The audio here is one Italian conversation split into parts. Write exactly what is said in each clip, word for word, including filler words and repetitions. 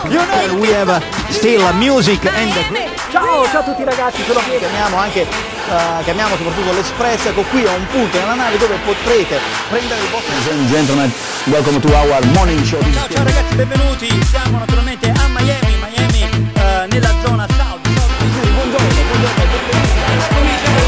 We have still music and Ciao, ciao a tutti ragazzi, sono Pietro. chiamiamo anche uh, chiamiamo soprattutto l'Espress. Ecco, qui è un punto nella nave dove potrete prendere il vostro. Ladies and gentlemen, welcome to our morning show. Ciao ciao ragazzi, benvenuti. Siamo naturalmente a Miami, Miami eh, nella zona South. Buongiorno, buongiorno.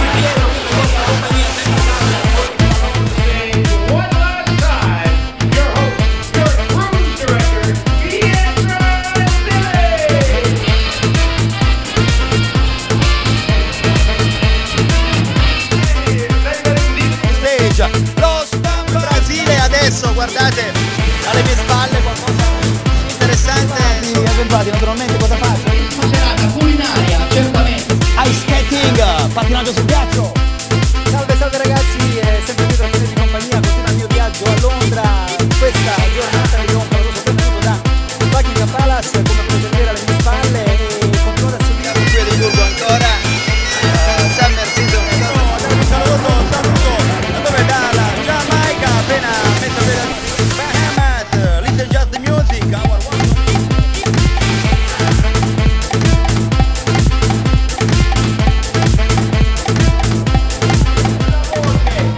Lo stampo Brasile adesso, guardate alle mie spalle qualcosa di interessante. Avventati naturalmente cosa faccio? Una serata culinaria, certamente. Ice skating, pattinaggio sul ghiaccio. Salve, salve ragazzi, è sempre Pietro a tenervi compagnia, continua il mio viaggio a Londra. Questa giornata vi do un caloroso benvenuto da Buckingham Palace, come potete vedere alle mie spalle, e continuate a seguire. Qui ad Edimburgo ancora, uh, Summer Season. No, un saluto, un saluto, da dove? Dalla Giamaica, appena messo per Bahamas, Little Just the Music, our one.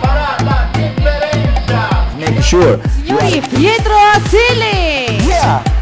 Make sure. Signori, Pietro Asili! Yeah!